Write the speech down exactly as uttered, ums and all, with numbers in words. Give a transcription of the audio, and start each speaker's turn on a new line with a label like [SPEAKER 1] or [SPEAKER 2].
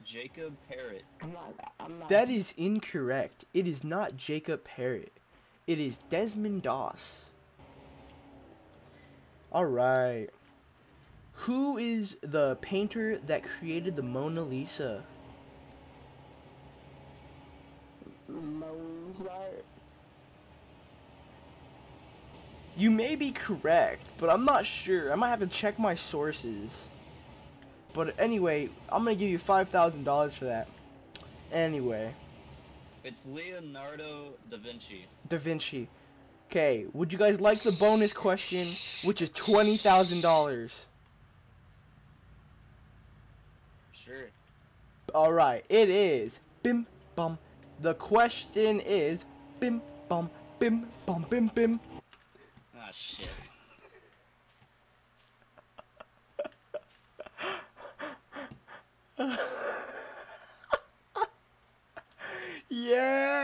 [SPEAKER 1] Jacob Parrott.
[SPEAKER 2] I'm not. I'm not.
[SPEAKER 3] That is incorrect. It is not Jacob Parrott. It is Desmond Doss. Alright. Who is the painter that created the Mona Lisa?
[SPEAKER 2] Mozart.
[SPEAKER 3] You may be correct, but I'm not sure. I might have to check my sources. But anyway, I'm gonna give you five thousand dollars for that. Anyway.
[SPEAKER 1] It's Leonardo da Vinci.
[SPEAKER 3] Da Vinci. Okay, would you guys like the bonus question, which is twenty thousand dollars?
[SPEAKER 1] Sure.
[SPEAKER 3] Alright, it is. Bim, bum. The question is. Bim, bum, bim, bum, bim, bim.
[SPEAKER 1] Ah, shit.
[SPEAKER 3] Yeah!